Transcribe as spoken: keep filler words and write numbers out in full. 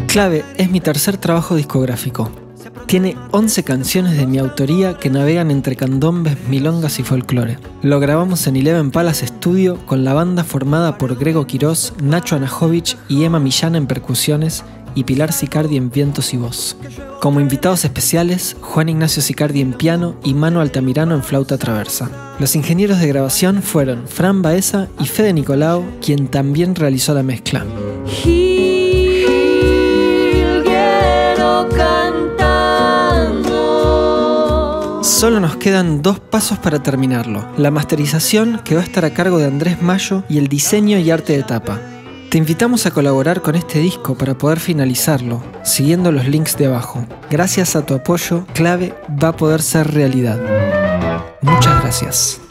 Clave es mi tercer trabajo discográfico. Tiene once canciones de mi autoría que navegan entre candombes, milongas y folclore. Lo grabamos en Eleven Palace Studio con la banda formada por Grego Quirós, Nacho Anajovic y Emma Millana en percusiones y Pilar Sicardi en vientos y voz. Como invitados especiales, Juan Ignacio Sicardi en piano y Manu Altamirano en flauta traversa. Los ingenieros de grabación fueron Fran Baeza y Fede Nicolau, quien también realizó la mezcla. Solo nos quedan dos pasos para terminarlo: la masterización, que va a estar a cargo de Andrés Mayo, y el diseño y arte de tapa. Te invitamos a colaborar con este disco para poder finalizarlo, siguiendo los links de abajo. Gracias a tu apoyo, Clave va a poder ser realidad. Muchas gracias.